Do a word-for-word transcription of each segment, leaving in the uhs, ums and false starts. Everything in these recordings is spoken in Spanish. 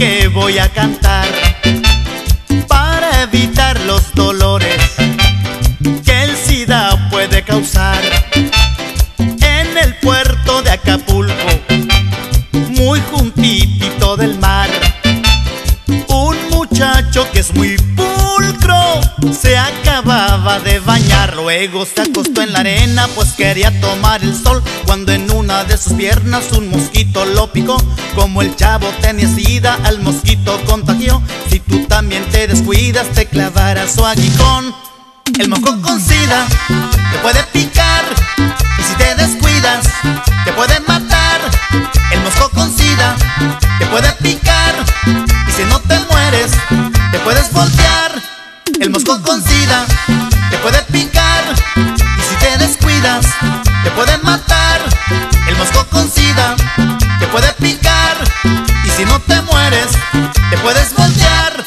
que voy a cantar para evitar los dolores que el SIDA puede causar. En el puerto de Acapulco, muy juntitito del mar, un muchacho que es muy pulcro se acababa de bañar. Luego se acostó en la arena pues quería tomar el sol, cuando en una de sus piernas un mosquito lo picó. Como el chavo tenía SIDA, al mosquito contagió. Si tú también te descuidas te clavará su aguijón. El mosco con SIDA te puede picar, y si te descuidas te puede matar. El mosco con SIDA te puede picar, y si no te mueres te puedes voltear. El mosco con SIDA te puede picar, y si te descuidas te puede matar. El mosco con SIDA te puede picar, y si no te mueres te puedes voltear.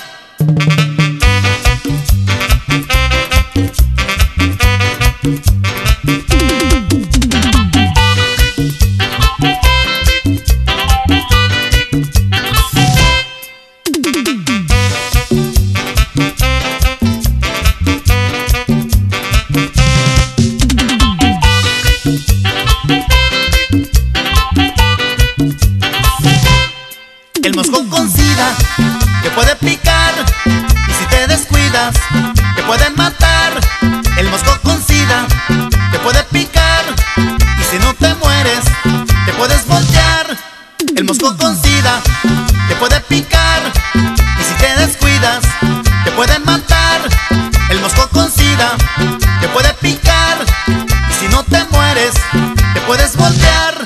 El mosco con SIDA te puede picar, y si te descuidas te puede matar. El mosco con SIDA te puede picar, y si no te mueres te puedes voltear. El mosco con SIDA te puede picar, y si te descuidas te puede matar. El mosco con SIDA te puede picar, y si no te mueres te puedes voltear.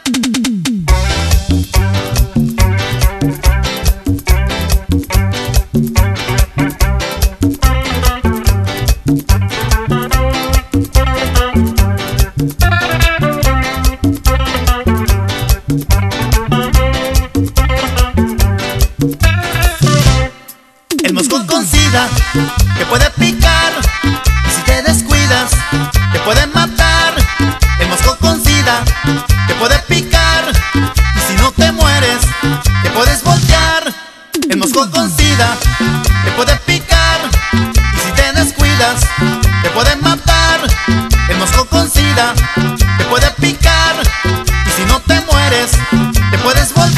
El mosco con SIDA te puede picar, y si te descuidas te puede matar. El mosco con SIDA te puede picar, y si no te mueres te puedes voltear. El mosco con SIDA te puede picar, y si te descuidas te puede matar. El mosco con SIDA te puede picar, y si no te mueres te puedes voltear.